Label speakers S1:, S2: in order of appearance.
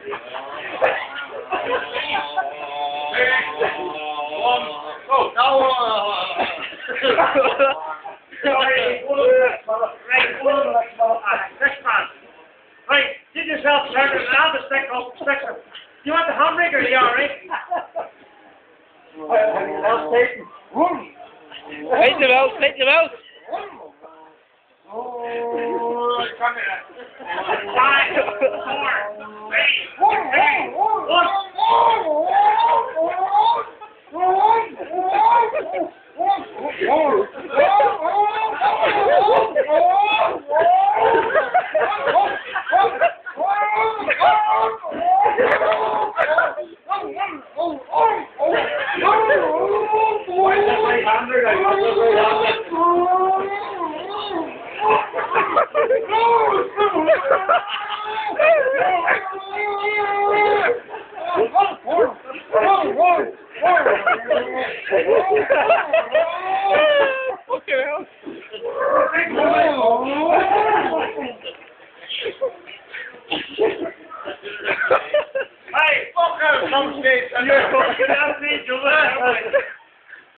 S1: Right, get yourself started and I'll just stick up. You want the hamburger, are you alright?
S2: Spit them out, spit them out.
S1: Oh, come here. 5, 4, Hey, fuck out some stage.